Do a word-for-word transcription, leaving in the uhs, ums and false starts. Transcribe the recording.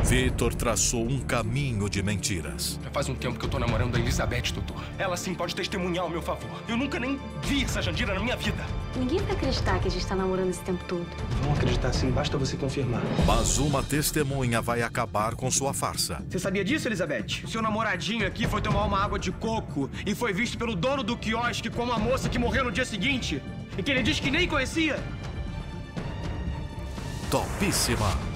Vitor traçou um caminho de mentiras. Já faz um tempo que eu tô namorando a Elizabeth, doutor. Ela sim pode testemunhar ao meu favor. Eu nunca nem vi essa Jandira na minha vida. Ninguém vai acreditar que a gente tá namorando esse tempo todo. Vão acreditar sim, basta você confirmar. Mas uma testemunha vai acabar com sua farsa. Você sabia disso, Elizabeth? O seu namoradinho aqui foi tomar uma água de coco e foi visto pelo dono do quiosque como a moça que morreu no dia seguinte. E que ele disse que nem conhecia. Topíssima.